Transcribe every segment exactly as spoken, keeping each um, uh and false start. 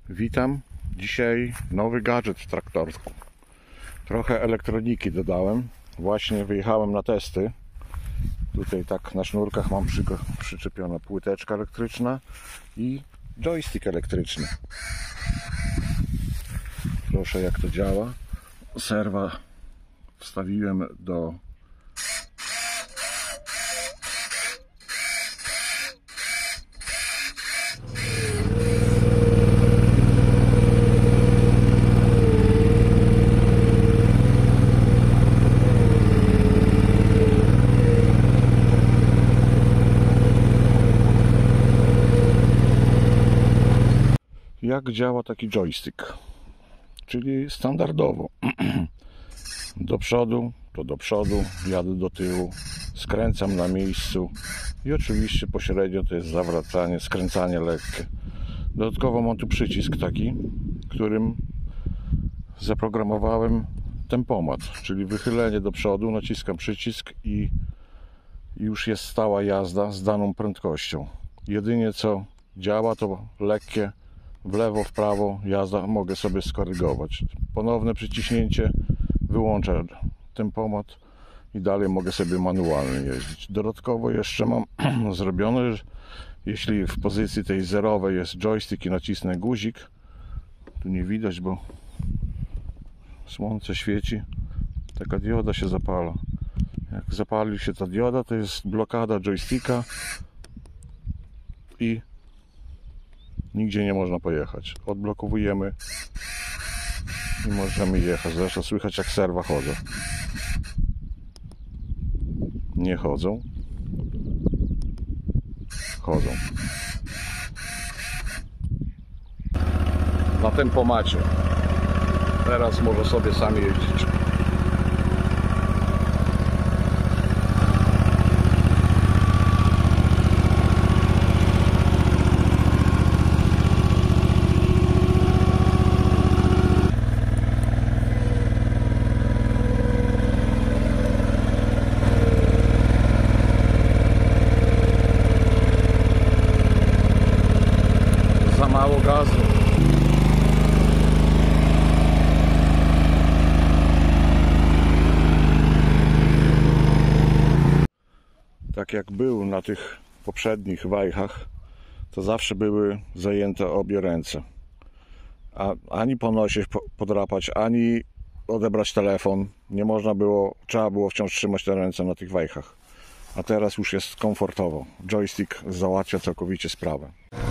Witam. Dzisiaj nowy gadżet traktorski. Trochę elektroniki dodałem. Właśnie wyjechałem na testy. Tutaj tak na sznurkach mam przy, przyczepiona płyteczka elektryczna i joystick elektryczny. Proszę, jak to działa. Serwa wstawiłem do jak działa taki joystick, czyli standardowo do przodu to do przodu, jadę do tyłu, skręcam na miejscu i oczywiście pośrednio to jest zawracanie, skręcanie lekkie. Dodatkowo mam tu przycisk taki, którym zaprogramowałem tempomat, czyli wychylenie do przodu, naciskam przycisk i już jest stała jazda z daną prędkością. Jedynie co działa to lekkie w lewo, w prawo jazda, mogę sobie skorygować. Ponowne przyciśnięcie wyłącza tempomat i dalej mogę sobie manualnie jeździć. Dodatkowo jeszcze mam zrobione, że jeśli w pozycji tej zerowej jest joystick i nacisnę guzik, tu nie widać, bo słońce świeci, taka dioda się zapala. Jak zapali się ta dioda, to jest blokada joysticka i nigdzie nie można pojechać. Odblokowujemy i możemy jechać. Zresztą słychać, jak serwa chodzą. Nie chodzą. Chodzą. Na tempomacie. Teraz może sobie sami jeździć. Za mało gazu. Tak jak był na tych poprzednich wajchach, to zawsze były zajęte obie ręce. A ani po nosie podrapać, ani odebrać telefon nie można było, trzeba było wciąż trzymać te ręce na tych wajchach. A teraz już jest komfortowo. Joystick załatwia całkowicie sprawę.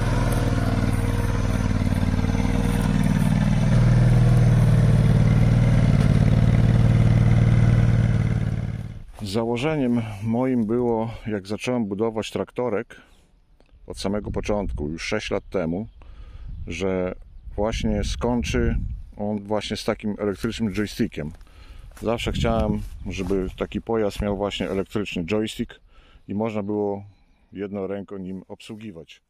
Założeniem moim było, jak zacząłem budować traktorek od samego początku, już sześć lat temu, że właśnie skończy on właśnie z takim elektrycznym joystickiem. Zawsze chciałem, żeby taki pojazd miał właśnie elektryczny joystick i można było jedną ręką nim obsługiwać.